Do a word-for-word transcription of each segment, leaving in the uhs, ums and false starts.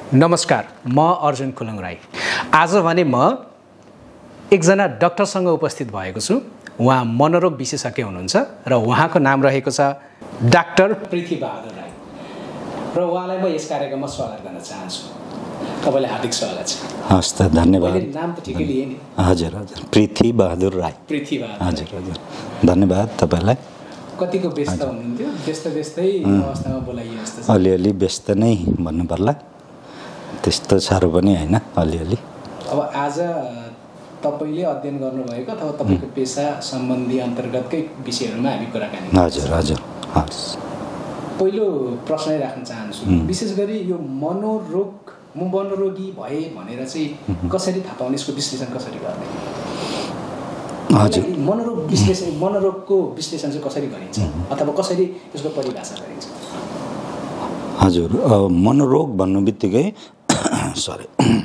नमस्कार, म अर्जुन कुलुङ राई। आज भने म एकजना डाक्टरसँग उपस्थित भएको छु। उहाँ मनोरोग विशेषज्ञ हुनुहुन्छ र उहाँको नाम रहेको छ डाक्टर पृथ्वी बहादुर राई र उहाँलाई म यस कार्यक्रममा स्वागत गर्न चाहन्छु। तपाईलाई हार्दिक स्वागत छ। हस् त, धन्यवाद। नाम त ठिकै लिए नि? हजुर हजुर, पृथ्वी बहादुर राई। पृथ्वी बहादुर। हजुर हजुर, धन्यवाद तपाईलाई। कतिको व्यस्त हुनुहुन्थ्यो? व्यस्त व्यस्तै अवस्थामा बोलाइयो जस्तो छ। अलिअलि व्यस्त नै भन्नु पर्ला, त्यस्तो साह्रो पनि हैन, अलिअलि। अब आज तपाईले अध्ययन गर्नुभएको अथवा तपाईको पेशा सम्बन्धी अन्तर्गतकै विषयहरुमा हामी कुराकानी गर्छौं। हजुर हजुर, हस्। पहिलो प्रश्न राख्न चाहन्छु। विशेष गरी यो मनोरोग म मनोरोगी भए भनेर चाहिँ कसरी थाहा पाउने, यसको विश्लेषण कसरी गर्ने? हजुर, मनोरोग विश्लेषण मनोरोगको विश्लेषण चाहिँ कसरी गरिन्छ अथवा कसरी यसको परिभाषा गरिन्छ? हजुर, मनोरोग भन्नुबित्तिकै सरी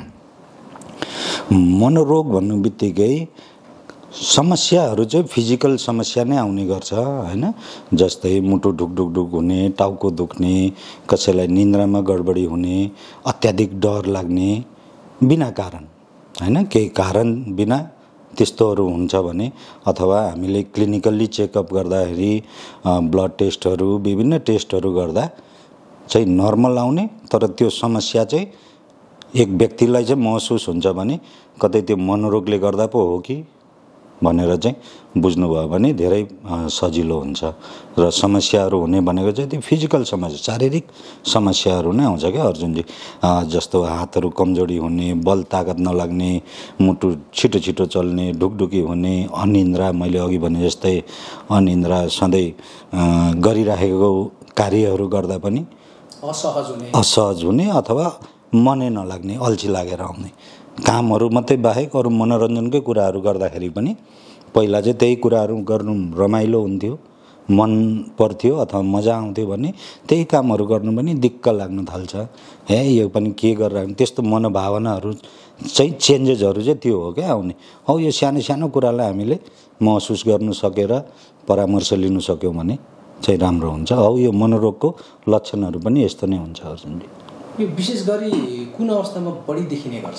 मनोरोग भन्नुबित्तिकै समस्याहरू चाहिँ फिजिकल समस्या नै आउने गर्छ हैन। जस्तै मुटु ढुकढुक ढुक हुने, टाउको दुख्ने, कसैलाई निन्द्रामा गडबडी हुने, अत्याधिक डर लाग्ने बिना कारण हैन, केही कारण बिना त्यस्तोहरू हुन्छ भने, अथवा हामीले क्लिनिकल्ली चेकअप गर्दाखेरि ब्लड टेस्टहरू विभिन्न टेस्टहरू गर्दा चाहिँ नर्मल आउने, तर त्यो समस्या चाहिँ एक व्यक्तिलाई चाहिँ महसुस हुन्छ भने कतै त्यो मनोरोगले गर्दा पो हो कि भनेर चाहिँ बुझ्नुभयो भने धेरै सजिलो हुन्छ। र समस्याहरू हुने भनेको चाहिँ त्यो फिजिकल समस्या, शारीरिक समस्याहरू नै आउँछ क्या अर्जुनजी। जस्तो हातहरू कमजोरी हुने, बल ताकत नलाग्ने, मुटु छिटो छिटो चल्ने, ढुकढुकी हुने, अनिन्द्रा, मैले अघि भने जस्तै अनिन्द्रा, सधैँ गरिराखेको कार्यहरू गर्दा पनि असहज हुने असहज हुने अथवा मनै नलाग्ने, अल्छी लागेर आउने, कामहरू मात्रै बाहेक अरू मनोरञ्जनकै कुराहरू गर्दाखेरि पनि पहिला चाहिँ त्यही कुराहरू गर्नु रमाइलो हुन्थ्यो, मन पर्थ्यो अथवा मजा आउँथ्यो भने त्यही कामहरू गर्नु पनि दिक्क लाग्न थाल्छ। हे यो पनि के गरिरहेको, त्यस्तो मनोभावनाहरू चाहिँ चेन्जेसहरू चाहिँ त्यो हो क्या आउने। हौ यो सानो सानो कुरालाई हामीले महसुस गर्नु सकेर परामर्श लिनु सक्यौँ भने चाहिँ राम्रो हुन्छ। हौ यो मनोरोगको लक्षणहरू पनि यस्तो नै हुन्छ अर्जुनजी। यो विशेष गरी कुन अवस्थामा बढी देखिने गर्छ?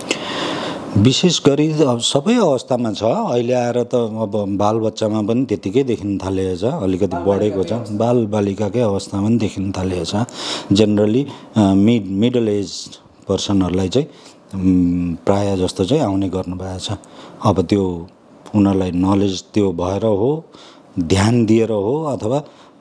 विशेष गरी अब सबै अवस्थामा छ। अहिले आएर त अब बालबच्चामा पनि त्यतिकै देखिन थालेको छ, अलिकति बढेको छ। बाल बालिकाकै अवस्थामा पनि देखिन थालेको छ। जेनरली मिड मिडल एज पर्सनहरूलाई चाहिँ प्रायः जस्तो चाहिँ आउने गर्नुभएको छ। अब त्यो उनीहरूलाई नलेज त्यो भएर हो, ध्यान दिएर हो, अथवा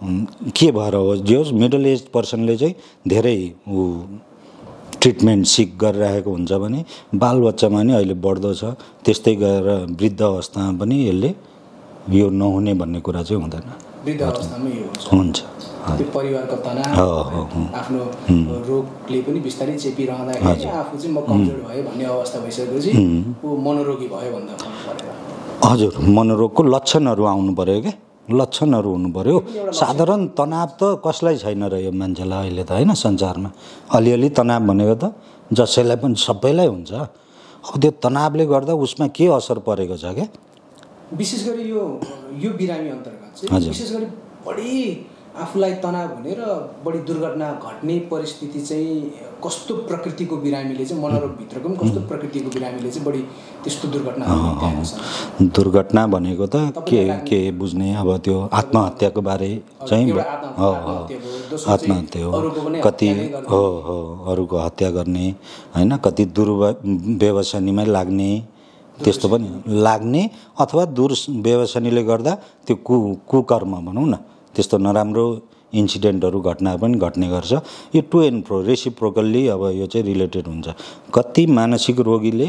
के भएर हो, जो मिडल एज पर्सनले चाहिँ धेरै ऊ ट्रिटमेन्ट सिक गरिरहेको हुन्छ भने बालबच्चामा नि अहिले बढ्दो छ। त्यस्तै गरेर वृद्ध अवस्थामा पनि यसले यो नहुने भन्ने कुरा चाहिँ हुँदैन। वृद्ध अवस्थामा यो हुन्छ। त्यो परिवारको तनाव, आफ्नो रोगले पनि बिस्तारै चेपिरहँदाखेरि आफू चाहिँ म कमजोर भयो भन्ने अवस्था भइसकेपछि ऊ मनोरोगी भयो भन्दा फरक परेन। हजुर, मनोरोगको लक्षणहरू आउनु पर्यो क्या, लक्षणहरू हुनु पर्यो। साधारण तनाव त कसलाई छैन र यो मान्छेलाई अहिले त हैन, संसारमा अलिअलि तनाव भनेको त जसैलाई पनि सबैलाई हुन्छ। अब त्यो तनावले गर्दा उसमा के असर परेको छ क्या? विशेष गरी यो यो बिरामी अन्तर्गत चाहिँ विशेष गरी बढी आफूलाई तनाव हुने र बढी दुर्घटना घट्ने परिस्थिति चाहिँ कस्तो प्रकृतिको बिरामीले चाहिँ मनोरोगभित्रको पनि कस्तो प्रकृतिको बिरामीले चाहिँ बढी त्यस्तो दुर्घटना हुने? दुर्घटना भनेको त के के बुझ्ने, अब त्यो आत्महत्याको बारे चाहिँ हो हो आत्महत्या हो, कति हो हो अरूको हत्या गर्ने हैन, कति दुर्व्यसनीमै लाग्ने, त्यस्तो पनि लाग्ने, अथवा दुर्व्यसनीले गर्दा त्यो कु कुकर्म भनौँ न, त्यस्तो नराम्रो इन्सिडेन्टहरू घटनाहरू पनि घट्ने गर्छ। यो टु एन्ड फ्रो रेसिप्रोकल्ली अब यो चाहिँ रिलेटेड हुन्छ। कति मानसिक रोगीले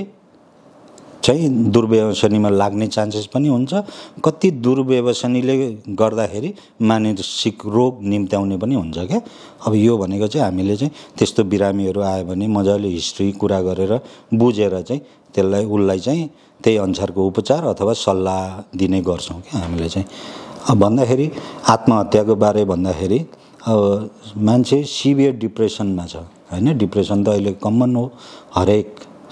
चाहिँ दुर्व्यसनीमा लाग्ने चान्सेस पनि हुन्छ, कति दुर्व्यसनीले गर्दाखेरि मानसिक रोग निम्त्याउने पनि हुन्छ क्या। अब यो भनेको चाहिँ हामीले चाहिँ त्यस्तो बिरामीहरू आयो भने मजाले हिस्ट्री कुरा गरेर बुझेर चाहिँ त्यसलाई उसलाई चाहिँ त्यही अनुसारको उपचार अथवा सल्लाह दिने गर्छौँ क्या हामीले चाहिँ। अब भन्दाखेरि आत्महत्याको बारे भन्दाखेरि अब मान्छे सिभियर डिप्रेसनमा छ हैन। डिप्रेसन त अहिले कमन हो, हरेक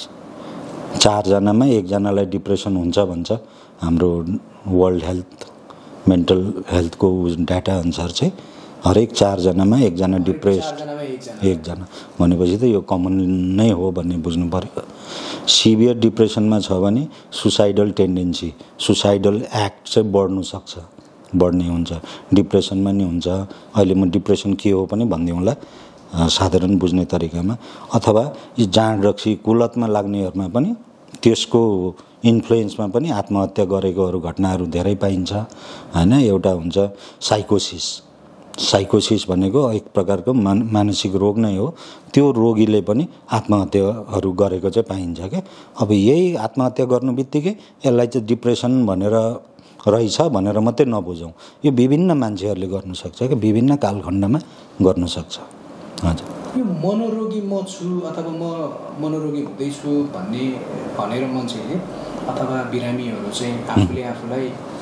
चारजनामा एकजनालाई डिप्रेसन हुन्छ भन्छ हाम्रो वर्ल्ड हेल्थ मेन्टल हेल्थको डाटा अनुसार चाहिँ। हरेक चारजनामा एकजना डिप्रेस एकजना भनेपछि त यो कमन नै हो भन्ने बुझ्नु पर्यो। सिभियर डिप्रेसनमा छ भने सुसाइडल टेन्डेन्सी सुसाइडल एक्ट चाहिँ बढ्नु सक्छ बढ्ने हुन्छ। डिप्रेसनमा नि हुन्छ। अहिले म डिप्रेसन के हो पनि भनिदिउँला साधारण बुझ्ने तरिकामा। अथवा यी जाँड रक्सी कुलतमा लाग्नेहरूमा पनि त्यसको इन्फ्लुएन्समा पनि आत्महत्या गरेकोहरू घटनाहरू धेरै पाइन्छ हैन। एउटा हुन्छ साइकोसिस। साइकोसिस भनेको एक प्रकारको मान मानसिक रोग नै हो। त्यो रोगीले पनि आत्महत्याहरू गरेको चाहिँ पाइन्छ क्या। अब यही आत्महत्या गर्नु बित्तिकै यसलाई चाहिँ डिप्रेसन भनेर रहेछ भनेर मात्रै नबुझौँ। यो विभिन्न मान्छेहरूले गर्नु सक्छ क्या, विभिन्न कालखण्डमा गर्नु सक्छ। हजुर, यो मनोरोगी म छु अथवा म मनोरोगी हुँदैछु भन्ने भनेर मान्छेले अथवा बिरामीहरू चाहिँ आफूले आफूलाई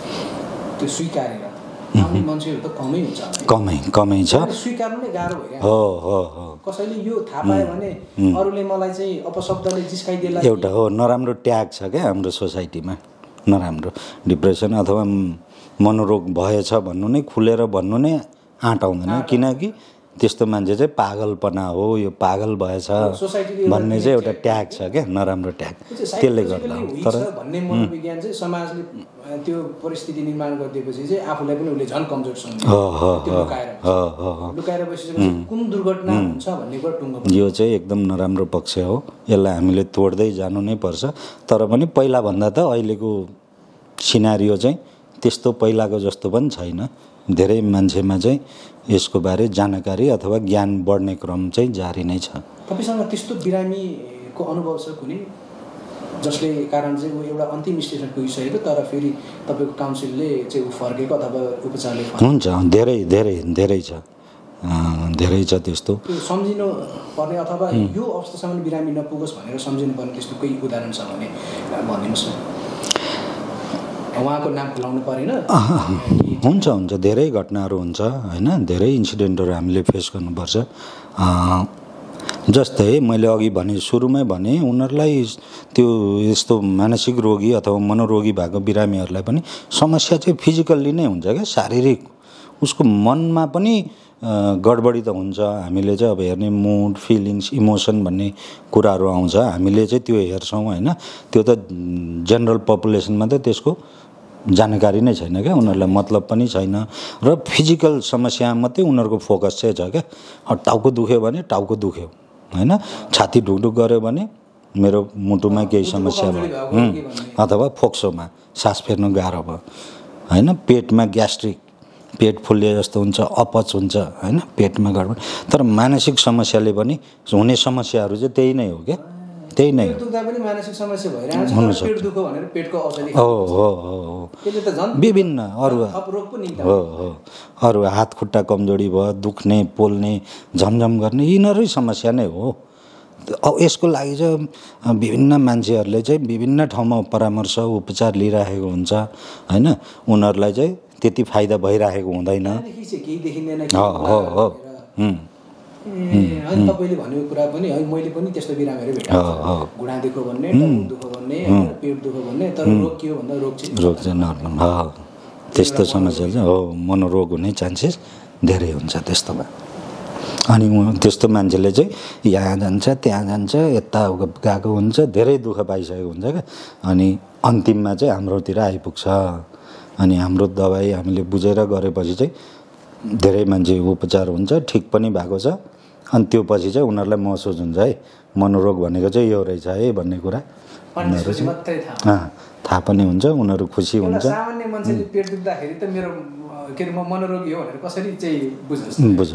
त्यो स्वीकारेर आउने मान्छेहरू त कमै हुन्छ। कमै कमै छ। स्वीकार्नु नै गाह्रो भइरहेको हो हो हो। कसैले यो थाहा पायो भने अरूले मलाई चाहिँ अपशब्दले जिस्काइदेला। एउटा हो नराम्रो ट्याग छ क्या हाम्रो सोसाइटीमा। नराम्रो डिप्रेसन अथवा मनोरोग भएछ भन्नु नै खुलेर भन्नु नै आँट आउँदैन। किनकि त्यस्तो मान्छे चाहिँ पागलपना हो, यो पागल भएछ भन्ने चाहिँ एउटा ट्याग छ क्या, नराम्रो ट्याग। त्यसले गर्दा तर भन्ने मनोविज्ञान चाहिँ समाजले त्यो परिस्थिति निर्माण गरिदिएपछि चाहिँ आफूलाई पनि उसले झन् कमजोर सम्झ्छ। हो हो हो लुकाएर बसेपछि कुन दुर्घटना हुन्छ भन्ने कुरा टुङ्गो। यो चाहिँ एकदम नराम्रो पक्ष हो। यसलाई हामीले तोड्दै जानु नै पर्छ। तर पनि पहिला भन्दा त अहिलेको सिनारियो चाहिँ त्यस्तो पहिलाको जस्तो पनि छैन। धेरै मान्छेमा चाहिँ यसको बारे जानकारी अथवा ज्ञान बढ्ने क्रम चाहिँ जारी नै छ। तपाईसँग त्यस्तो बिरामीको अनुभव छ कुनै जसले कारण चाहिँ ऊ एउटा अन्तिम स्टेसन पुगिसकेको तर फेरि तपाईँको काउन्सिलले चाहिँ ऊ फर्केको अथवा उपचारले हुन्छ? धेरै धेरै धेरै छ, धेरै छ त्यस्तो। सम्झिनु पर्ने अथवा यो अवस्थासम्म बिरामी नपुगोस् भनेर सम्झिनु पर्ने त्यस्तो कोही उदाहरण छ भने भनिदिनुहोस् न। उहाँको नाम खुलाउनु परेन? हुन्छ हुन्छ, धेरै घटनाहरू हुन्छ होइन। धेरै इन्सिडेन्टहरू हामीले फेस गर्नुपर्छ। जस्तै मैले अघि भने सुरुमै भने उनीहरूलाई त्यो यस्तो मानसिक रोगी अथवा मनोरोगी भएको बिरामीहरूलाई पनि समस्या चाहिँ फिजिकल्ली नै हुन्छ क्या, शारीरिक। उसको मनमा पनि गडबडी त हुन्छ। हामीले चाहिँ अब हेर्ने मुड फिलिङ्स इमोसन भन्ने कुराहरू आउँछ, हामीले चाहिँ त्यो हेर्छौँ होइन। त्यो त जेनरल पपुलेसनमा त त्यसको जानकारी नै छैन क्या, उनीहरूलाई मतलब पनि छैन। र फिजिकल समस्या मात्रै उनीहरूको फोकस चाहिँ छ क्या। टाउको दुख्यो भने टाउको दुख्यो होइन, छाती ढुकढुक गऱ्यो भने मेरो मुटुमा केही समस्या भयो अथवा फोक्सोमा सास फेर्नु गाह्रो भयो होइन, पेटमा ग्यास्ट्रिक पेट फुल्लिए जस्तो हुन्छ, अपच हुन्छ होइन, पेटमा गडबड। तर मानसिक समस्याले पनि हुने समस्याहरू चाहिँ त्यही नै हो क्या, त्यही नै हो। हो हो हो विभिन्न अरू हो हो अरू हात खुट्टा कमजोरी भयो, दुख्ने पोल्ने झमझम गर्ने यिनीहरू समस्या नै हो। अब यसको लागि चाहिँ विभिन्न मान्छेहरूले चाहिँ विभिन्न ठाउँमा परामर्श उपचार लिइरहेको हुन्छ होइन। उनीहरूलाई चाहिँ त्यति फाइदा भइरहेको हुँदैन। हो हो हो तपाईँले भनेको कुरा पनि है, मैले पनि त्यस्तो बिरामीहरू भेटेको छु। घुँडा दुःख भन्ने, टाउको दुःख भन्ने, पेट दुःख भन्ने, तर रोग के हो भन्दा रोग चाहिँ रोग चाहिँ नर्मल हो। त्यस्तो समस्या चाहिँ हो, मनोरोग हुने चान्सेस धेरै हुन्छ त्यस्तोमा। अनि त्यस्तो मान्छेले चाहिँ यहाँ जान्छ त्यहाँ जान्छ यता गएको हुन्छ, धेरै दुःख पाइसकेको हुन्छ क्या। अनि अन्तिममा चाहिँ हाम्रोतिर आइपुग्छ। अनि हाम्रो दबाई हामीले बुझेर गरेपछि चाहिँ धेरै मान्छे उपचार हुन्छ, ठिक पनि भएको छ। अनि त्यो पछि चाहिँ उनीहरूलाई महसुस हुन्छ है मनोरोग भनेको चाहिँ यो रहेछ है भन्ने कुरा उनीहरू चाहिँ थाहा पनि हुन्छ, उनीहरू खुसी हुन्छ। सामान्य मान्छेले पेट दुख्दाखेरि त मेरो के अरे म मनोरोगी हो भनेर कसरी चाहिँ बुझ्छ बुझ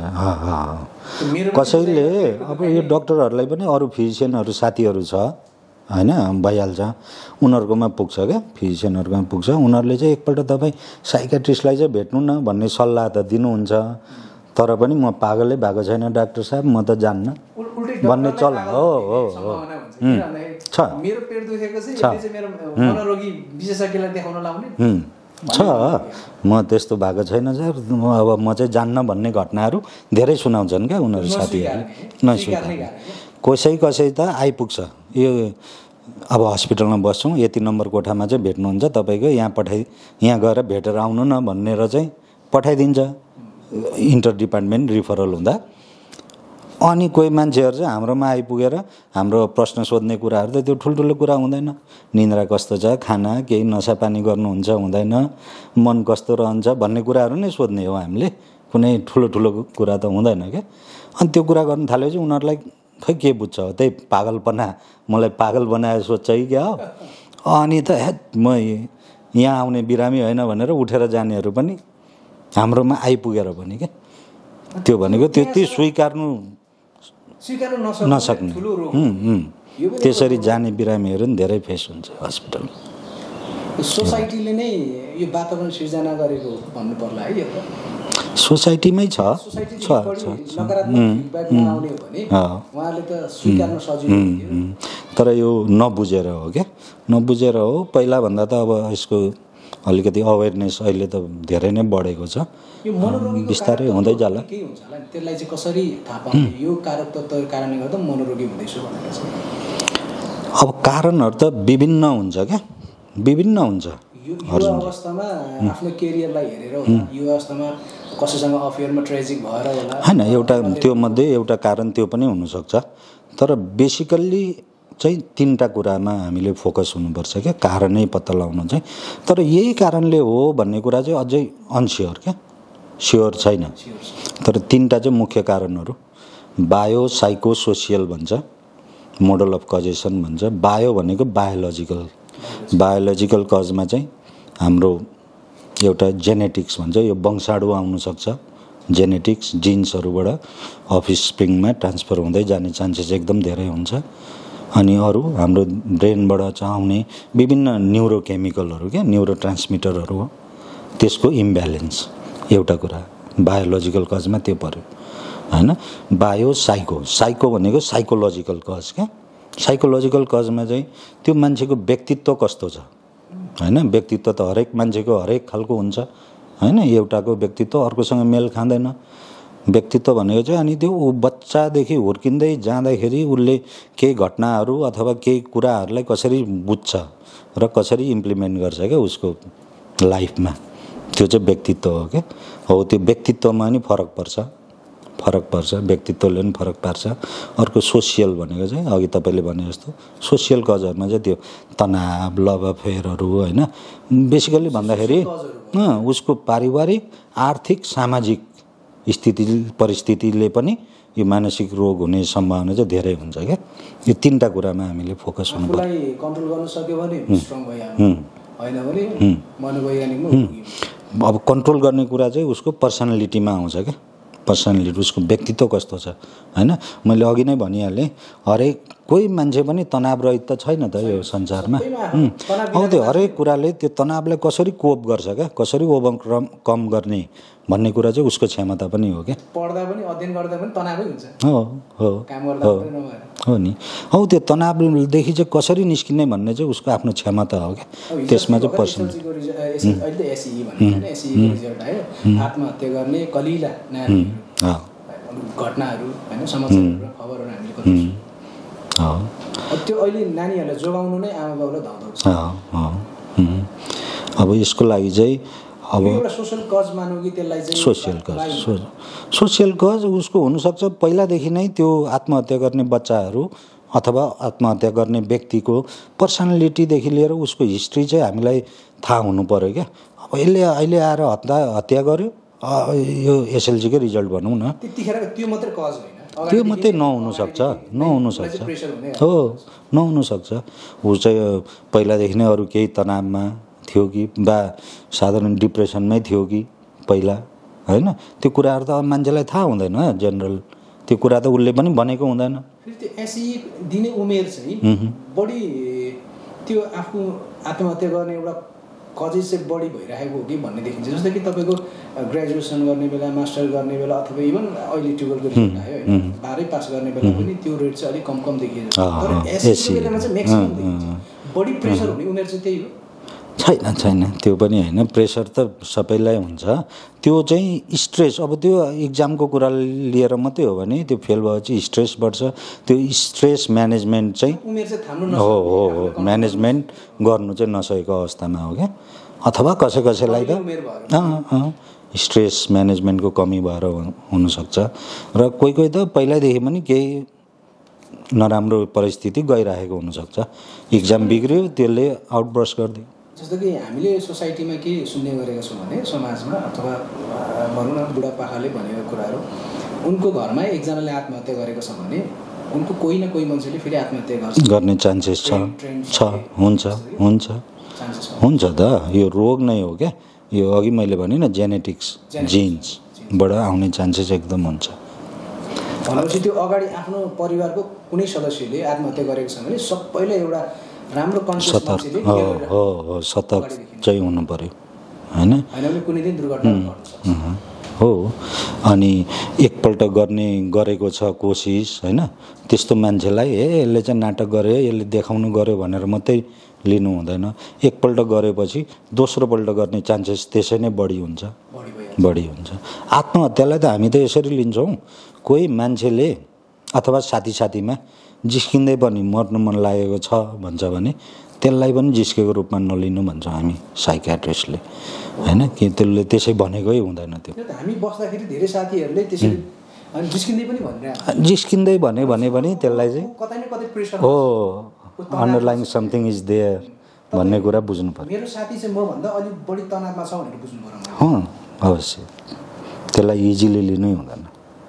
कसैले अब यो डक्टरहरूलाई पनि अरू फिजिसियनहरू साथीहरू छ होइन, भइहाल्छ। उनीहरूकोमा पुग्छ क्या, फिजिसियनहरूकोमा पुग्छ। उनीहरूले चाहिँ एकपल्ट तपाईँ साइकेट्रिस्टलाई चाहिँ भेट्नु न भन्ने सल्लाह त दिनुहुन्छ। तर पनि म पागलै भएको छैन डाक्टर साहब, म त जान्न भन्ने चल हो हो हो छ मेरो पेट दुखेको चाहिँ मेरो मनोरोगी विशेषज्ञलाई देखाउन लाउने छ। म त्यस्तो भएको छैन सर, अब म चाहिँ जान्न भन्ने घटनाहरू धेरै सुनाउँछन् क्या उनीहरू साथीहरू। नस्वीकार कसै कसै त आइपुग्छ। यो अब हस्पिटलमा बस्छौँ, यति नम्बर कोठामा चाहिँ भेट्नुहुन्छ तपाईँको, यहाँ पठाइ यहाँ गएर भेटेर आउनु न भनेर चाहिँ पठाइदिन्छ। इन्टर डिपार्टमेन्ट रिफरल हुँदा अनि कोही मान्छेहरू चाहिँ हाम्रोमा आइपुगेर हाम्रो प्रश्न सोध्ने कुराहरू त त्यो ठुल्ठुलो कुरा हुँदैन। निन्द्रा कस्तो छ, खाना केही नसापानी गर्नुहुन्छ हुँदैन, मन कस्तो रहन्छ भन्ने कुराहरू नै सोध्ने हो हामीले, कुनै ठुलो ठुलो कुरा त हुँदैन क्या। अनि त्यो कुरा गर्नु थालेपछि उनीहरूलाई खै के बुझ्छ हो, त्यही पागलपना, मलाई पागल बनाएर सोध्छ कि क्या हो। अनि त हे म यहाँ आउने बिरामी होइन भनेर उठेर जानेहरू पनि हाम्रोमा आइपुगेर पनि क्या, त्यो भनेको त्यति स्वीकार्नु नसक्ने, त्यसरी जाने बिरामीहरू पनि धेरै फेस हुन्छ हस्पिटल। सोसाइटीले नै यो वातावरण सिर्जना गरेको भन्नु पर्ला है। यो सोसाइटीमै छ छ तर यो नबुझेर हो क्या, नबुझेर हो। पहिलाभन्दा त अब यसको अलिकति अवेरनेस अहिले त धेरै नै बढेको छ, बिस्तारै हुँदै जाला। त्यसलाई चाहिँ कसरी थाहा पाउने यो कारक तत्त्वको कारणले गर्दा मनोरोगी हुँदैछु भनेर चाहिँ? अब कारणहरू त विभिन्न हुन्छ क्या, विभिन्न हुन्छ। यो अवस्थामा आफ्नो केरियरलाई हेरेर होला, यो अवस्थामा कसैसँग अफेयरमा ट्रेजिक भएर होला हैन, एउटा त्यो मध्ये एउटा कारण त्यो पनि हुनसक्छ। तर बेसिकल्ली चाहिँ तिनवटा कुरामा हामीले फोकस हुनुपर्छ क्या, कारणै पत्ता लगाउनु चाहिँ। तर यही कारणले हो भन्ने कुरा चाहिँ अझै अनस्योर क्या, स्योर छैन। तर तिनवटा चाहिँ मुख्य कारणहरू बायो साइको सोसियल भन्छ, मोडल अफ कजेसन भन्छ। बायो भनेको बायोलोजिकल, बायोलोजिकल कजमा चाहिँ हाम्रो एउटा जेनेटिक्स भन्छ, यो वंशाणु आउनसक्छ, जेनेटिक्स जिन्सहरूबाट अफस्प्रिङमा ट्रान्सफर हुँदै जाने चान्सेस एकदम धेरै हुन्छ। अनि अरू हाम्रो ब्रेनबाट चाहिँ आउने विभिन्न न्युरोकेमिकलहरू क्या, न्युरो ट्रान्समिटरहरू हो, त्यसको इम्ब्यालेन्स एउटा कुरा बायोलोजिकल कजमा त्यो पर्यो हैन। बायो साइको, साइको भनेको साइकोलोजिकल कज क्या। साइकोलोजिकल कजमा चाहिँ त्यो मान्छेको व्यक्तित्व कस्तो छ हैन। व्यक्तित्व त हरेक मान्छेको हरेक खालको हुन्छ हैन, एउटाको व्यक्तित्व अर्कोसँग मेल खाँदैन। व्यक्तित्व भनेको चाहिँ अनि त्यो ऊ बच्चादेखि हुर्किँदै जाँदाखेरि उसले केही घटनाहरू अथवा केही कुराहरूलाई कसरी बुझ्छ र कसरी इम्प्लिमेन्ट गर्छ क्या उसको लाइफमा, त्यो चाहिँ व्यक्तित्व हो क्या। हो त्यो व्यक्तित्वमा नि फरक पर्छ, फरक पर्छ, व्यक्तित्वले पनि फरक पार्छ। अर्को सोसियल भनेको चाहिँ अघि तपाईँले भने जस्तो सोसियल कजहरूमा चाहिँ त्यो तनाव, लभ अफेयरहरू होइन, बेसिकल्ली भन्दाखेरि उसको पारिवारिक आर्थिक सामाजिक स्थिति परिस्थितिले पनि यो मानसिक रोग हुने सम्भावना चाहिँ धेरै हुन्छ क्या। यो तिनवटा कुरामा हामीले फोकस हुनुपर्छ। कन्ट्रोल गर्न सक्यो भने स्ट्रङ भइहाल्छ, हैन भने मनोवैज्ञानिकमा अब कन्ट्रोल गर्ने कुरा चाहिँ उसको पर्सनालिटीमा आउँछ क्या। पर्सनालिटी, उसको व्यक्तित्व कस्तो छ हैन। मैले अघि नै भनिहालेँ, हरेक कोही मान्छे पनि तनाव रहित त छैन त यो संसारमा। अब त्यो हरेक कुराले त्यो तनावलाई कसरी कोप गर्छ क्या, कसरी ओभरकम कम गर्ने भन्ने कुरा चाहिँ उसको क्षमता पनि हो क्या। पढ्दा पनि अध्ययन गर्दा पनि तनावै हुन्छ, हो हो काम गर्दा पनि नभएर हो नि। हौ त्यो तनावदेखि चाहिँ कसरी निस्किने भन्ने चाहिँ उसको आफ्नो क्षमता हो क्या। त्यसमा चाहिँ पर्सन अहिले एसई भन्ने एसई रिजल्ट आयो, आत्महत्या गर्ने कलिला घटनाहरू हैन, समाचारहरू खबरहरू हामीले कति त्यो अहिले नानीहरूलाई जोगाउनु नै आमा बाउलाई धाउँछ। अब यसको लागि चाहिँ अब सोसियल कज मानौ कि त्यसलाई चाहिँ सोसियल कज, सोसियल कज उसको हुनसक्छ पहिलादेखि नै त्यो आत्महत्या गर्ने बच्चाहरू अथवा आत्महत्या गर्ने व्यक्तिको पर्सनालिटीदेखि लिएर उसको हिस्ट्री चाहिँ हामीलाई थाहा हुनु पर्यो क्या। अब यसले अहिले आएर हत्या हत्या गर्यो, यो एसएलसीकै रिजल्ट भनौँ न, त्यतिखेर त्यो मात्रै कज होइन, त्यो मात्रै नहुनसक्छ, नहुनसक्छ हो, नहुनसक्छ। ऊ चाहिँ पहिलादेखि नै अरू केही तनावमा थियो कि बा साधारण डिप्रेसनमै थियो कि पहिला होइन, त्यो कुराहरू त अब मान्छेलाई थाहा हुँदैन जेनरल, त्यो कुरा त उसले पनि भनेको हुँदैन। फेरि त्यो एसई दिने उमेर चाहिँ बढी त्यो आफू आत्महत्या गर्ने एउटा कजेस चाहिँ बढी भइरहेको हो कि भन्ने देखिन्छ। जस्तै कि तपाईँको ग्रेजुएसन गर्ने बेला, मास्टर गर्ने बेला अथवा इभन अहिले टुवेल्भको रिजल्ट आयो होइन, बाह्रै पास गर्ने बेला पनि त्यो रेट चाहिँ अलिक कम कम देखिन्छ। तर एसईको बेलामा चाहिँ म्याक्सिमम देखिन्छ। बढी प्रेसर हुने उमेर चाहिँ त्यही हो? छैन छैन, त्यो पनि होइन। प्रेसर त सबैलाई हुन्छ, त्यो चाहिँ स्ट्रेस। अब त्यो इक्जामको कुरा लिएर मात्रै हो भने त्यो फेल भएपछि स्ट्रेस बढ्छ। त्यो स्ट्रेस म्यानेजमेन्ट चाहिँ हो हो हो म्यानेजमेन्ट गर्नु चाहिँ नसकेको अवस्थामा हो क्या। अथवा कसै कसैलाई त स्ट्रेस म्यानेजमेन्टको कमी भएर हुनसक्छ र कोही कोही त पहिल्यैदेखि पनि केही नराम्रो परिस्थिति गइरहेको हुनसक्छ, इक्जाम बिग्रियो त्यसले आउटबर्स्ट गरिदियो। जस्तो कि हामीले सोसाइटीमा के सुन्ने गरेका छौँ भने समाजमा अथवा भनौँ न बुढापाकाले भनेको कुराहरू, उनको घरमा एकजनाले आत्महत्या गरेको छ भने उनको कोही न कोही मान्छेले फेरि आत्महत्या गर्छ गर्ने चान्सेस छ छ हुन्छ हुन्छ हुन्छ त। यो रोग नै हो क्या, यो अघि मैले भने न जेनेटिक्स जिन्सबाट आउने चान्सेस एकदम हुन्छ। भनेपछि त्यो अगाडि आफ्नो परिवारको कुनै सदस्यले आत्महत्या गरेको छ भने सबैले एउटा राम्रो कन्सियस मान्छेले हो हो हो सतर्क चाहिँ हुनु पर्यो हैन, हैन कुनै दिन दुर्घटना घट्छ हो। अनि एकपल्ट गर्ने गरेको छ कोसिस हैन, त्यस्तो मान्छेलाई ए यसले चाहिँ नाटक गर्यो, यसले देखाउनु गर्यो भनेर मात्रै लिनु हुँदैन। एकपल्ट गरेपछि दोस्रोपल्ट गर्ने चान्सेस त्यसै नै बढी हुन्छ बढी हुन्छ। आत्महत्यालाई त हामी त यसरी लिन्छौँ, कोही मान्छेले अथवा साथी साथीमा जिस्किँदै पनि मर्नु मन लागेको छ भन्छ भने त्यसलाई पनि जिस्केको रूपमा नलिनु भन्छौँ हामी साइकियाट्रिस्टले हैन, कि त्यसले त्यसै भनेकै हुँदैन। त्यो हामी बस्दाखेरि धेरै साथीहरूले त्यसरी जिस्किँदै पनि भनिरहेको जिस्किँदै भने भने पनि त्यसलाई चाहिँ कतै न कतै प्रेसर हो अन्डरलाइङ समथिङ इज देयर भन्ने कुरा बुझ्नु पर्यो। मेरो साथी चाहिँ म भन्दा अलिक बढी तनावमा छ भनेर बुझ्नु पर्यो। अँ अवश्य, त्यसलाई इजिली लिनै हुँदैन,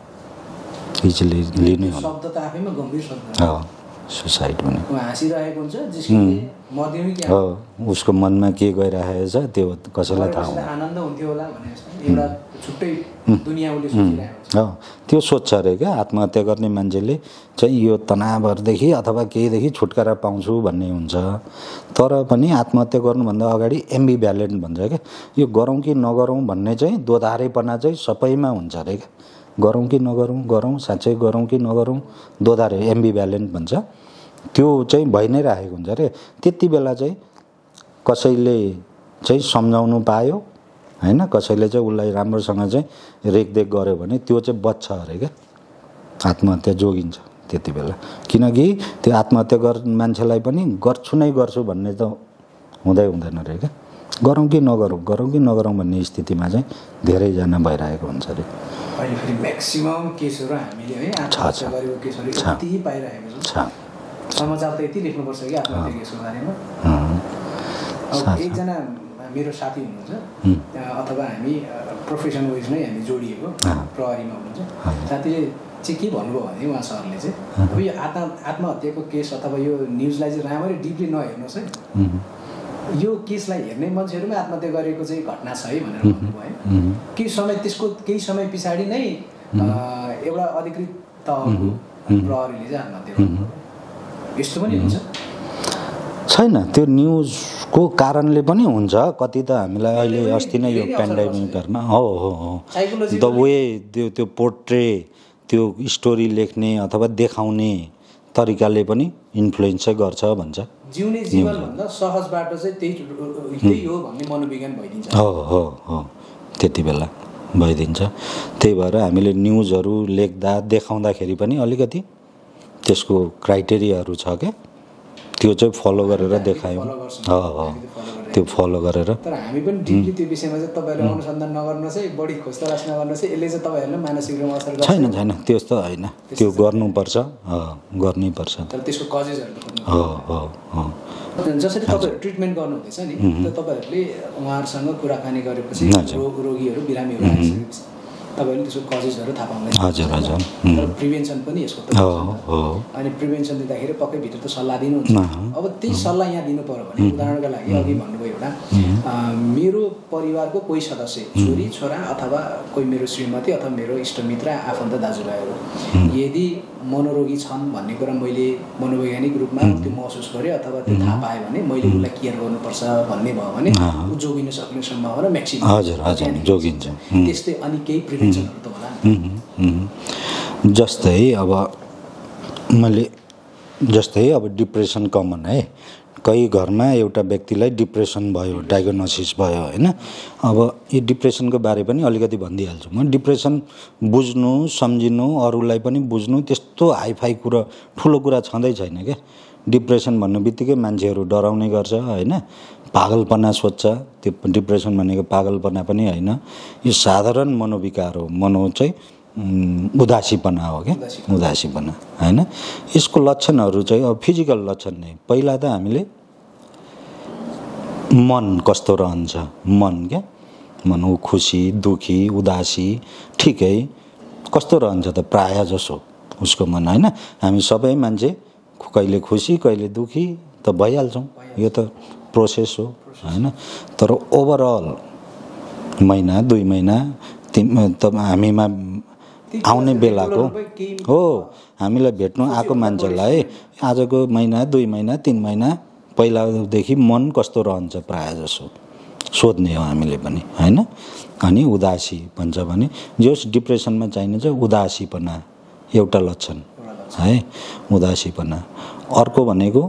इजिली लिनै हुँदैन। शब्द त आफैमा गम्भीर शब्द हो, सुसाइड भने उ हाँसिरहेको हुन्छ जिस्किँदै मर्दिनु क्या हो, उसको मनमा के गइरहेको छ त्यो कसैलाई थाहा हुँदैन। आनन्द हुन्थ्यो होला भने एउटा छुट्टै दुनिया उसले सोचिरहेको हो, त्यो सोच्छ अरे क्या आत्महत्या गर्ने मान्छेले चाहिँ यो तनावहरूदेखि अथवा केहीदेखि छुटकारा पाउँछु भन्ने हुन्छ। तर पनि आत्महत्या गर्नुभन्दा अगाडि एम्बिभ्यालेन्ट भन्छ क्या, यो गरौँ कि नगरौँ भन्ने चाहिँ दोधारेपना चाहिँ सबैमा हुन्छ अरे क्या। गरौँ कि नगरौँ, गरौँ साँच्चै गरौँ कि नगरौँ, दोधारे एम्बिभ्यालेन्ट भन्छ, त्यो चाहिँ भइ नै राखेको हुन्छ अरे। त्यति बेला चाहिँ कसैले चाहिँ सम्झाउनु पायो हैन, कसैले चाहिँ उसलाई राम्रोसँग चाहिँ रेखदेख गर्यो भने त्यो चाहिँ बच्छ अरे क्या, आत्महत्या जोगिन्छ त्यति बेला। किनकि त्यो आत्महत्या गर्ने मान्छेलाई पनि गर्छु नै गर्छु भन्ने त हुँदै हुँदैन अरे क्या, गरौँ कि नगरौँ गरौँ कि नगरौँ भन्ने स्थितिमा चाहिँ धेरैजना भइरहेको हुन्छ अरे। अहिले फेरि म्याक्सिमम केसहरू हामीले है आत्महत्या गरेको केसहरू यति पाइरहेको छ, समाचार त यति लेख्नुपर्छ कि आत्महत्या केसको बारेमा। अब एकजना मेरो साथी हुनुहुन्छ अथवा हामी प्रोफेसन वाइज नै हामी जोडिएको प्रहरीमा हुनुहुन्छ, साथीले चाहिँ के भन्नुभयो भने उहाँ सरले चाहिँ अब यो आत्म आत्महत्याको केस अथवा यो न्युजलाई चाहिँ राम्ररी डिपली नहेर्नुहोस् है, यो केसलाई हेर्ने मान्छेहरूमै आत्महत्या गरेको चाहिँ घटना छ है भनेर भन्नुभयो। केही समय त्यसको केही समय पछाडि नै एउटा अधिकृत तहको प्रहरीले चाहिँ आत्महत्या गर्नुभयो, यस्तो पनि हुन्छ छैन। त्यो न्युजको कारणले पनि हुन्छ, कति त हामीलाई अहिले अस्ति नै यो पेन्डेमिकहरूमा हो हो हो द वे त्यो त्यो पोर्ट्रे त्यो स्टोरी लेख्ने अथवा देखाउने तरिकाले पनि इन्फ्लुएन्स चाहिँ गर्छ भन्छ। जिउने जीवनभन्दा सहज बाटो चाहिँ त्यही त्यही हो भन्ने मनोविज्ञान भइदिन्छ। हो हो हो त्यति बेला भइदिन्छ। त्यही भएर हामीले न्युजहरू लेख्दा देखाउँदाखेरि पनि अलिकति त्यसको क्राइटेरियाहरू छ क्या, त्यो चाहिँ फलो गरेर देखायौँ। हो हो त्यो फलो गरेर। तर हामी पनि डिपली त्यो विषयमा चाहिँ तपाईँहरूले अनुसन्धान नगर्नुहोस् है, बढी खोजतलास नगर्नुहोस् है, यसले चाहिँ तपाईँहरूलाई मानसिक रूपमा असर गर्छ। छैन छैन त्यस्तो होइन, त्यो गर्नुपर्छ, गर्नैपर्छ। तर त्यसको कजेसहरू हो हो हो जसरी तपाईँहरू ट्रिटमेन्ट गर्नुहुँदैछ नि, तपाईँहरूले उहाँहरूसँग कुराकानी गरेपछि रोगीहरू बिरामीहरू आइसकेपछि तपाईँहरूले त्यसको कजेसहरू थाहा पाउँदैन। हजुर हजुर। तर प्रिभेन्सन पनि यसको हो हो। अनि प्रिभेन्सन दिँदाखेरि पक्कै भित्र त सल्लाह दिनुहुन्छ। अब त्यही सल्लाह यहाँ दिनु पर्यो भने उदाहरणको लागि अघि भन्नुभयो एउटा मेरो परिवारको कोही सदस्य छोरी छोरा अथवा कोही मेरो श्रीमती अथवा मेरो इष्टमित्र आफन्त दाजुभाइहरू यदि मनोरोगी छन् भन्ने कुरा मैले मनोवैज्ञानिक रूपमा त्यो महसुस गरेँ अथवा त्यो थाहा पाएँ भने मैले उसलाई केयर गर्नुपर्छ भन्ने भयो भने ऊ जोगिन सक्ने सम्भावना म्याक्सिमम। हजुर हजुर जोगिन्छ। त्यस्तै अनि केही प्रिभेन्सनहरू त होला। जस्तै अब मैले जस्तै अब डिप्रेसन कमन है, कहीँ घरमा एउटा व्यक्तिलाई डिप्रेसन भयो, डायग्नोसिस भयो होइन। अब यो डिप्रेसनको बारे पनि अलिकति भनिदिइहाल्छु म। डिप्रेसन बुझ्नु सम्झिनु अरूलाई पनि बुझ्नु त्यस्तो हाइफाई कुरा ठुलो कुरा छँदै छैन क्या। डिप्रेसन भन्नु बित्तिकै मान्छेहरू डराउने गर्छ होइन, पागलपना सोच्छ, त्यो डिप्रेसन भनेको पागलपना पनि होइन, यो साधारण मनोविकार हो। मनो चाहिँ उदासीपना हो क्या, उदासीपना होइन। यसको लक्षणहरू चाहिँ अब फिजिकल लक्षण नै, पहिला त हामीले मन कस्तो रहन्छ, मन क्या मन ऊ खुसी दुखी उदासी ठिकै कस्तो रहन्छ त प्रायः जसो उसको मन होइन। हामी सबै मान्छे कहिले खुसी कहिले दुखी त भइहाल्छौँ, यो त प्रोसेस हो होइन। तर ओभरअल महिना दुई महिना तिन त हामीमा आउने बेलाको हो, हामीलाई भेट्नु आएको मान्छेलाई आजको महिना दुई महिना तिन महिना पहिलादेखि मन कस्तो रहन्छ प्रायः जसो सोध्ने हो हामीले पनि होइन। अनि उदासी भन्छ भने जस डिप्रेसनमा चाहिने चाहिँ उदासीपना एउटा लक्षण है, उदासीपना। अर्को भनेको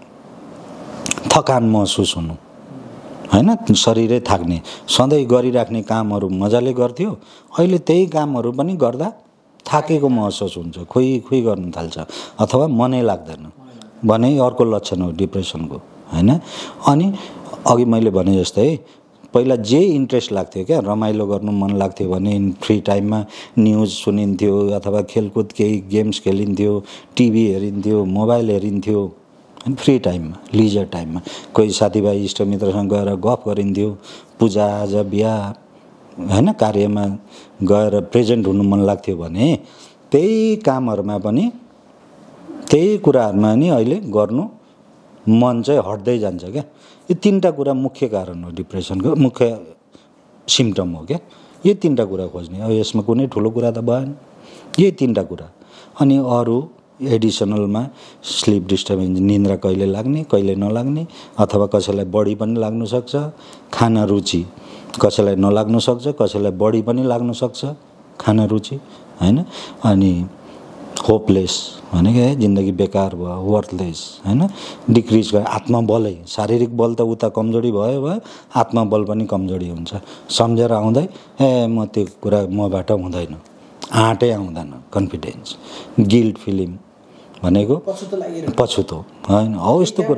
थकान महसुस हुनु होइन, शरीरै थाक्ने। सधैँ गरिराख्ने कामहरू मजाले गर्थ्यो, अहिले त्यही कामहरू पनि गर्दा थाकेको महसुस हुन्छ, खोइ खोइ गर्नु थाल्छ अथवा मनै लाग्दैन भने अर्को लक्षण हो डिप्रेसनको होइन। अनि अघि मैले भने जस्तै पहिला जे इन्ट्रेस्ट लाग्थ्यो क्या, रमाइलो गर्नु मन लाग्थ्यो भने फ्री टाइममा न्युज सुनिन्थ्यो अथवा खेलकुद केही गेम्स खेलिन्थ्यो, टिभी हेरिन्थ्यो, मोबाइल हेरिन्थ्यो होइन, फ्री टाइममा लिजर टाइममा कोही साथीभाइ इष्टमित्रसँग गएर गफ गरिन्थ्यो, पूजाआजा बिहा होइन कार्यमा गएर प्रेजेन्ट हुनु मन लाग्थ्यो भने त्यही कामहरूमा पनि त्यही कुराहरूमा नि अहिले गर्नु मन चाहिँ हट्दै जान्छ क्या। यो तिनवटा कुरा मुख्य कारण हो डिप्रेसनको, मुख्य सिम्टम हो क्या। यो तिनवटा कुरा खोज्ने, अब यसमा कुनै ठुलो कुरा त भएन, यही तिनवटा कुरा। अनि अरू एडिसनलमा स्लिप डिस्टर्बेन्स, निन्द्रा कहिले लाग्ने कहिले नलाग्ने अथवा कसैलाई बढी पनि लाग्नु सक्छ, खाना रुचि कसैलाई नलाग्नु सक्छ कसैलाई बढी पनि लाग्नु सक्छ खाना रुचि होइन। अनि होपलेस भनेको है जिन्दगी बेकार भयो, वर्थलेस होइन, डिक्रिज भयो आत्मबलै, शारीरिक बल त उता कमजोरी भयो भयो आत्मबल पनि कमजोरी हुन्छ। सम्झेर आउँदै ए म त्यो कुरा मबाट हुँदैन, आँटै आउँदैन, कन्फिडेन्स, गिल्ट फिलिङ भनेको पछुतो होइन हो यस्तो कुरा।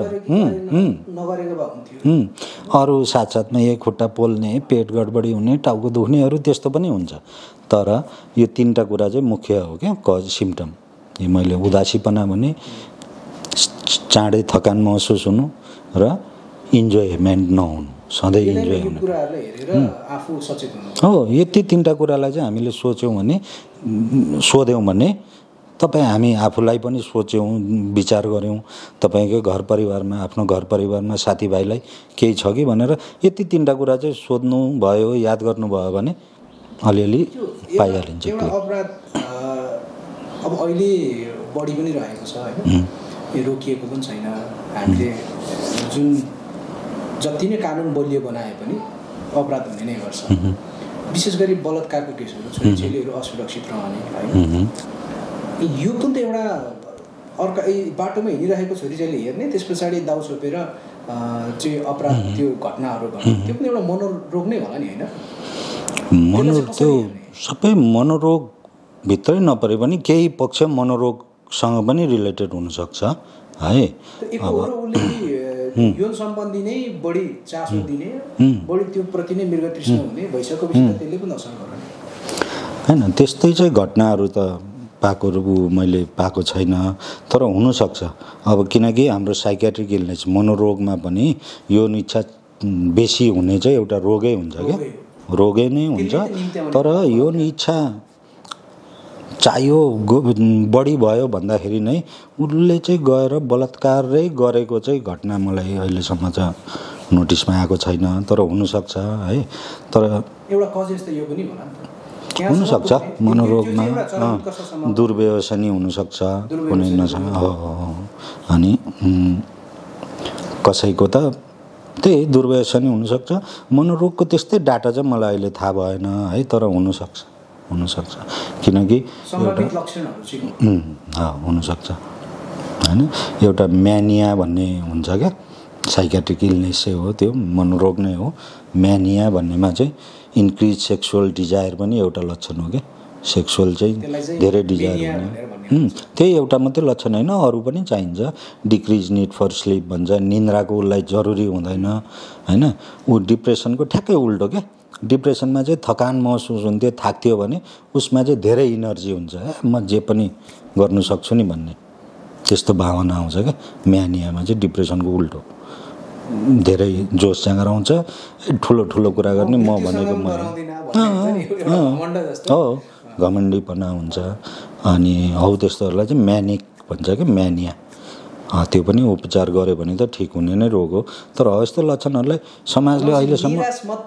अरू साथसाथमा एक खुट्टा पोल्ने, पेट गडबडी हुने, टाउको दुख्नेहरू त्यस्तो पनि हुन्छ। तर यो तिनवटा कुरा चाहिँ मुख्य हो क्या कज सिम्टम। यो मैले उदासीपना भने चाँडै थकान महसुस हुनु र इन्जोयमेन्ट नहुनु, सधैँ इन्जोय हुनु हो। यति तिनवटा कुरालाई चाहिँ हामीले सोच्यौँ भने, सोध्यौँ भने तपाईँ हामी आफूलाई पनि सोच्यौँ विचार गऱ्यौँ, तपाईँको घर परिवारमा आफ्नो घर परिवारमा साथीभाइलाई केही छ कि भनेर यति तिनवटा कुरा चाहिँ सोध्नु भयो याद गर्नुभयो भने अलिअलि पाइहालिन्छ। अपराध अब अहिले बढी पनि रहेको छ होइन, यो रोकिएको पनि छैन। हामीले जुन जति नै कानुन बलियो बनाए पनि अपराध हुने नै गर्छ, विशेष गरी बलात्कारको केसहरू, छोरीचेलीहरू असुरक्षित रहने है। यो पनि त एउटा अर्का बाटोमा हिँडिरहेको छोरीचेली हेर्ने, त्यस पछाडि दाउ छोपेर चाहिँ अपराध त्यो घटनाहरू गर्ने, त्यो पनि एउटा मनोरोग नै होला नि होइन। मनो त्यो सबै मनोरोग भित्रै नपरे पनि केही पक्ष मनोरोगसँग पनि रिलेटेड हुनसक्छ है। यौन सम्बन्धी नै बढी चासो दिने, बढी त्यो प्रति नै मृग तृष्णा हुने भइसकेपछि त्यसले पनि असर गर्ने होइन। त्यस्तै चाहिँ घटनाहरू त पाएकोहरू मैले पाएको छैन, तर हुनसक्छ। अब किनकि हाम्रो साइकेट्रिक इलनेस मनोरोगमा पनि यौन इच्छा बेसी हुने चाहिँ एउटा रोगै हुन्छ क्या, रोगै नै हुन्छ। तर यौन इच्छा चाहियो बढी भयो भन्दाखेरि नै उसले चाहिँ गएर बलात्कारै गरेको चाहिँ घटना मलाई अहिलेसम्म चाहिँ नोटिसमा आएको छैन, तर हुनसक्छ है। तर एउटा कज यस्तो यो पनि होला नि त, हुनसक्छ मनोरोगमा दुर्व्यसनी हुनसक्छ कुनै नसा हो। अनि कसैको त त्यही दुर्व्यसनी हुनसक्छ। मनोरोगको त्यस्तै डाटा चाहिँ मलाई अहिले थाहा भएन है, तर हुनसक्छ हुनसक्छ किनकि एउटा हुनसक्छ होइन। एउटा म्यानिया भन्ने हुन्छ क्या, साइकेट्रिक इलनेस चाहिँ हो, त्यो मनोरोग नै हो। म्यानिया भन्नेमा चाहिँ इन्क्रिज सेक्सुअल डिजायर पनि एउटा लक्षण हो क्या सेक्सुअल चाहिँ धेरै डिजायर हुने त्यही एउटा मात्रै लक्षण होइन, अरू पनि चाहिन्छ। डिक्रिज निड फर स्लिप भन्छ, निन्द्राको उसलाई जरुरी हुँदैन होइन। ऊ डिप्रेसनको ठ्याक्कै उल्टो क्या, डिप्रेसनमा चाहिँ थकान महसुस हुन्थ्यो, थाक्थ्यो भने उसमा चाहिँ धेरै इनर्जी हुन्छ, म जे पनि गर्नु सक्छु नि भन्ने त्यस्तो भावना आउँछ क्या। म्यानियामा चाहिँ डिप्रेसनको उल्टो धेरै जोस जाँगर आउँछ, ठुलो ठुलो कुरा गर्ने, म भनेको म हो घमण्डीपना हुन्छ। अनि हौ त्यस्तोहरूलाई चाहिँ म्यानिक भन्छ कि म्यानिया। त्यो पनि उपचार गऱ्यो भने त ठिक हुने नै रोग हो। तर हो यस्तो लक्षणहरूलाई समाजले अहिलेसम्म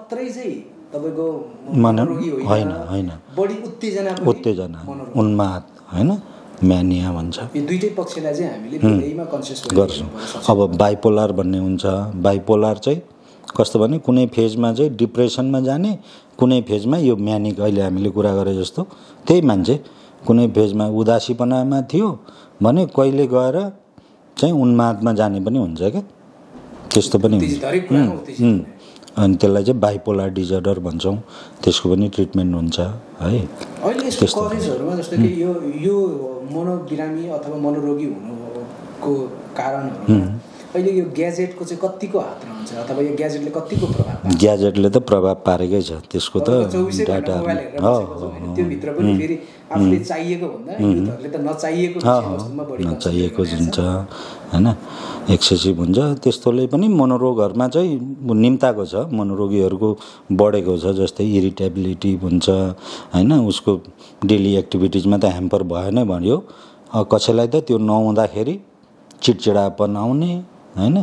होइन होइन उत्तेजना उन्माद होइन म्यानिया भन्छ। दुईटै पक्षलाई चाहिँ हामीले धेरैमा कन्सियस गर्छौँ। अब बाइपोलर भन्ने हुन्छ। बाइपोलर चाहिँ कस्तो भने कुनै फेजमा चाहिँ डिप्रेसनमा जाने, कुनै फेजमा यो म्यानिक अहिले हामीले कुरा गरे जस्तो त्यही मान्छे कुनै फेजमा उदासीपनामा थियो भने कहिले गएर चाहिँ उन्मादमा जाने पनि हुन्छ क्या, त्यस्तो पनि हुन्छ। अनि त्यसलाई चाहिँ बाइपोलर डिजअर्डर भन्छौँ, त्यसको पनि ट्रिटमेन्ट हुन्छ है। अहिले यसको कजेसहरुमा जस्तो कि यो यो मनोबिरामी अथवा मनोरोगी हुनुको कारणहरुमा अहिले यो ग्याजेटको चाहिँ कतिको हात रहन्छ अथवा यो ग्याजेटले कतिको प्रभाव पार्छ? ग्याजेटले त प्रभाव पारेकै छ, त्यसको त डाटा हो त्यो भित्र पनि फेरि आफूले चाहिएको भन्दा युथहरुले त नचाहिएको वस्तुमा बढी नचाहिएको हुन्छ हैन, एक्सेसिभ हुन्छ। त्यस्तोले पनि मनोरोगहरुमा चाहिँ निम्ताको छ, मनोरोगीहरुको बढेको छ। जस्तै इरिटेबिलिटी हुन्छ हैन, उसको डेली एक्टिभिटिजमा त ह्याम्पर भयो नै भन्यो। कसैलाई त त्यो नहुँदाखेरि चिडचिडापन आउने हैन,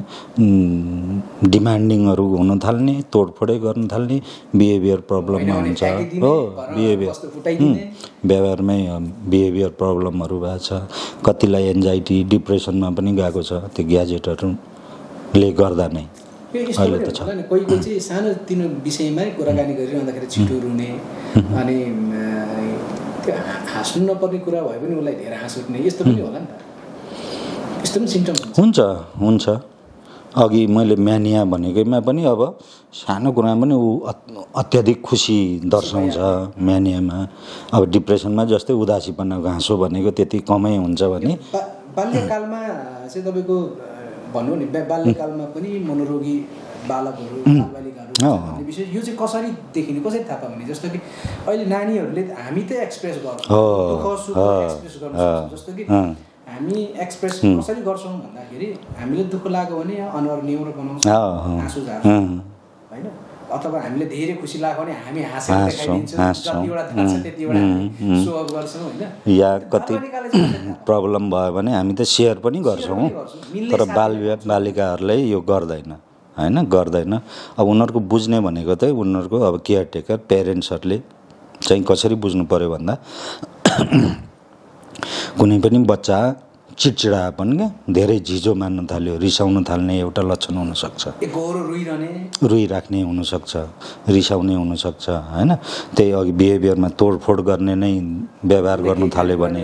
डिमान्डिङहरु हुन थाल्ने, तोडफोडै गर्न थाल्ने, बिहेभियर प्रब्लममा हुन्छ हो। बिहेभियर व्यवहारमै बिहेभियर प्रब्लमहरु भएको छ। कतिलाई एन्जाइटी डिप्रेसनमा पनि गएको छ त्यो ग्याजेटहरुले गर्दा नै। अहिले त छ कोही कोही चाहिँ सानो तिनो विषयमै कुराकानी गरिरहँदाखेरि छिटो रुने अनि त्यो हाँस्नु नपर्ने कुरा भए पनि उसलाई धेरै हाँस उठ्ने, यस्तो पनि होला नि त। यस्तो पनि सिम्पटम्स हुन्छ हुन्छ। अघि मैले म्यानिया भनेकैमा पनि अब सानो कुरामा पनि ऊ अत्याधिक खुसी दर्शाउँछ म्यानियामा। अब डिप्रेसनमा जस्तै उदासीपना घाँसो भनेको त्यति कमै हुन्छ भने बाल्यकालमा चाहिँ तपाईँको भन्नु नि बाल्यकालमा पनि मनोरोगी बालकहरू बालबालिकाहरू विशेष यो चाहिँ कसरी देखिने, कसरी थाहा पाउने? जस्तो कि अहिले नानीहरूले हामी त एक्सप्रेस गर्छौँ, दुःख सुख एक्सप्रेस गर्न सक्छौँ। जस्तो कि हामी एक्सप्रेस कसरी गर्छौँ भन्दाखेरि हामीले दुःख लाग्यो भने अनुहार निहुरो बनाउँछ, आँसु झार्छ होइन, अथवा हामीले धेरै खुसी लाग्यो भने हामी हाँसेर देखाइदिन्छौँ, जतिवटा थाहा छ त्यतिवटा हामी सो अफ गर्छौँ होइन। या कति प्रब्लम भयो भने हामी त सेयर पनि गर्छौँ, तर बाल बालिकाहरूले यो गर्दैन हैन, गर्दैन। अब उनीहरूको बुझ्ने भनेको चाहिँ उनीहरूको अब केयर टेकर पेरेन्ट्सहरूले चाहिँ कसरी बुझ्नु पर्यो भन्दा कुनै पनि बच्चा चिडचिडापन क्या धेरै झिजो मान्न थाल्यो, रिसाउन थाल्ने एउटा लक्षण हुनसक्छ, रोइराख्ने हुनसक्छ, रिसाउने हुनसक्छ होइन। त्यही अघि बिहेभियरमा तोडफोड गर्ने नै व्यवहार गर्नु थाल्यो भने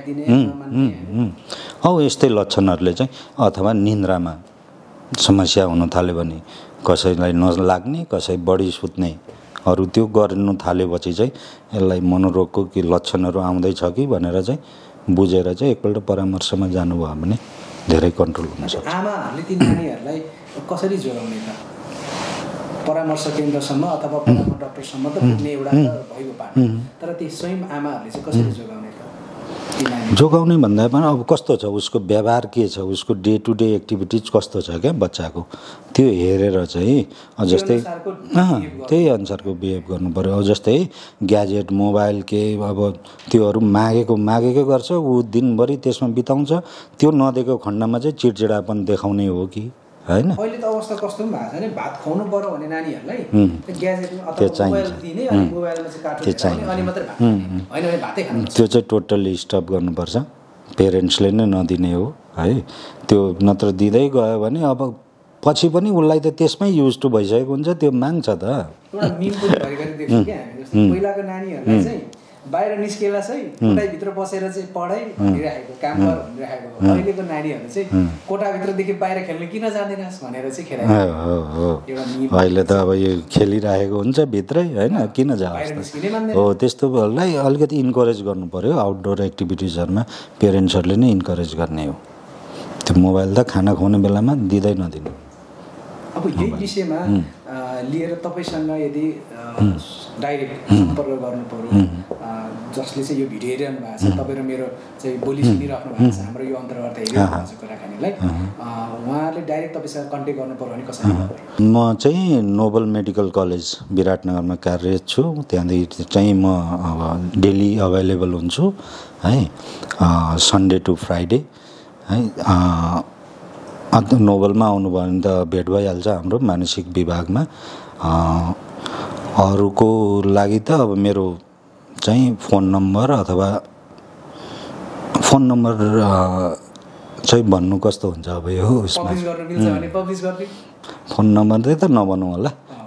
हौ यस्तै लक्षणहरूले चाहिँ, अथवा निन्द्रामा समस्या हुन थाल्यो भने कसैलाई नलाग्ने, कसै बढी सुत्ने अरू त्यो गर्नु थालेपछि चाहिँ यसलाई मनोरोगको के लक्षणहरू आउँदैछ कि भनेर चाहिँ बुझेर चाहिँ एकपल्ट परामर्शमा जानुभयो भने धेरै कन्ट्रोल हुन सक्छ। आमाहरूले ती नानीहरूलाई कसरी जोगाउने त? परामर्श केन्द्रसम्म अथवा परामर्श डाक्टरसम्म त पुग्ने एउटा भएको पाठ, तर ती स्वयं आमाहरूले चाहिँ कसरी जोगाउने त? जोगाउने भन्दा पनि अब कस्तो छ उसको व्यवहार के छ, उसको डे टु डे एक्टिभिटिज कस्तो छ क्या बच्चाको, त्यो हेरेर चाहिँ जस्तै त्यही अनुसारको बिहेभ गर्नु पर्यो। अब जस्तै ग्याजेट मोबाइल के अब त्योहरू मागेको मागेकै गर्छ, ऊ दिनभरि त्यसमा बिताउँछ, त्यो नदिएको खण्डमा चाहिँ चिडचिडापन देखाउने हो कि हैन। अहिले त अवस्था कस्तो पनि भएको छ नि, भात खुवाउनु पर्यो भने नानीहरूलाई ग्याजेटमा अथवा मोबाइल दिने अनि मोबाइलमा चाहिँ कार्टुन देखाउने अनि मात्रै भात हैन भने भातै खानु। त्यो चाहिँ टोटल्ली स्टप गर्नुपर्छ, पेरेन्ट्सले नै नदिने हो है। त्यो नत्र दिँदै गयो भने अब पछि पनि उसलाई त त्यसमै युज टु भइसकेको हुन्छ, त्यो माग्छ त। एउटा मिम पनि घरिघरि देख्छु क्या हामी, जस्तो पहिलाको नानीहरूलाई चाहिँ बाहिर निस्केला चाहिँ कोठाभित्र बसेर चाहिँ पढाइ भनिरहेको काम गर भनिरहेको अहिलेको नानीहरू चाहिँ कोठाभित्रदेखि बाहिर खेल्न किन जाँदैनस् भनेर चाहिँ खेलाइरहेको अहिले त अब यो खेलिरहेको हुन्छ भित्रै होइन किन जाओस् हो त्यस्तोलाई अलिकति इन्करेज गर्नु पर्यो आउटडोर एक्टिभिटिजहरूमा पेरेन्ट्सहरूले नै इन्करेज गर्ने हो त्यो मोबाइल त खाना खुवाउने बेलामा दिँदै नदिनु अब यही विषयमा लिएर तपाईँसँग यदि डाइरेक्ट सम्पर्क गर्नु पर्यो जसले चाहिँ यो भिडियो हेरिरहनु भएको छ तपाईँ र मेरो चाहिँ बोली सुनिराख्नु भएको छ हाम्रो यो अन्तर्वार्ता हेरिरहनु भएको छ कुराकानीलाई उहाँले डाइरेक्ट तपाईँसँग कन्ट्याक्ट गर्नु पर्यो भने कसरी म चाहिँ नोबल मेडिकल कलेज विराटनगरमा कार्यरत छु त्यहाँदेखि चाहिँ म अब डेली अभाइलेबल हुन्छु है सन्डे टु फ्राइडे है अन्त नोबलमा आउनुभयो भने त भेट भइहाल्छ हाम्रो मानसिक विभागमा अरूको लागि त अब मेरो चाहिँ फोन नम्बर अथवा फोन नम्बर चाहिँ भन्नु कस्तो हुन्छ अब यो उसमा फोन नम्बर चाहिँ त नभनौँ होला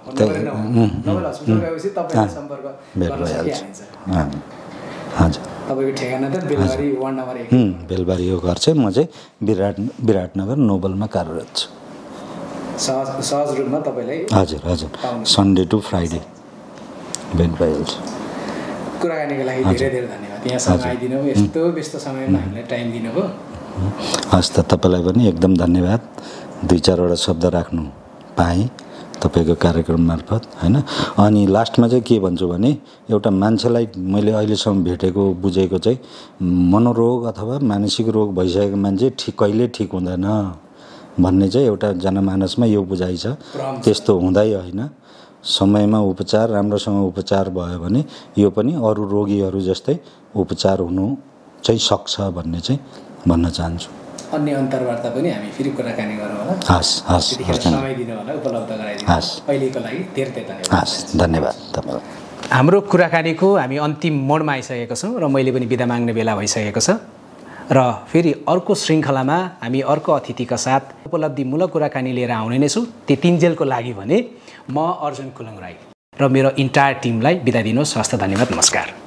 भेट भइहाल्छ हजुर तपाईँको ठेगाना त बेलबारी वार्ड नम्बर एक बेलबारी हो घर चाहिँ म चाहिँ विराट विराटनगर नोबलमा कार्यरत छु सहज सहज रूपमा तपाईँलाई हजुर हजुर सन्डे टु फ्राइडे भेट भइहाल्छ कुराकानीको लागि धेरै धेरै धन्यवाद यहाँसम्म आइदिनु भयो यस्तो व्यस्त समयमा हामीलाई टाइम दिनुभयो हस् त तपाईँलाई पनि एकदम धन्यवाद दुई चारवटा शब्द राख्नु पाएँ तपाईँको कार्यक्रम मार्फत होइन अनि लास्टमा चाहिँ के भन्छु भने एउटा मान्छेलाई मैले अहिलेसम्म भेटेको बुझेको चाहिँ मनोरोग अथवा मानसिक रोग भइसकेको मान्छे ठिक कहिले ठिक हुँदैन भन्ने चाहिँ एउटा जनमानसमा यो बुझाइ छ त्यस्तो हुँदै होइन समयमा उपचार राम्रोसँग उपचार भयो भने यो पनि अरू रोगीहरू जस्तै उपचार हुनु चाहिँ सक्छ भन्ने चाहिँ भन्न चाहन्छु अन्य अन्तर्वार्ता पनि हामी फेरि कुराकानी गरौँ होला हस् हस् समय दिनु होला उपलब्ध गराइदिनु हस् अहिलेको लागि धेरै धेरै धन्यवाद हस् धन्यवाद धन्यवाद हाम्रो कुराकानीको हामी अन्तिम मोडमा आइसकेका छौँ र मैले पनि बिदा माग्ने बेला भइसकेको छ र फेरि अर्को श्रृङ्खलामा हामी अर्को अतिथिका साथ उपलब्धिमूलक कुराकानी लिएर आउने नै छु त्यतिन्जेलको लागि भने म अर्जुन कुलुङ राई र मेरो इन्टायर टिमलाई बिदा दिनुहोस् हस्त धन्यवाद नमस्कार।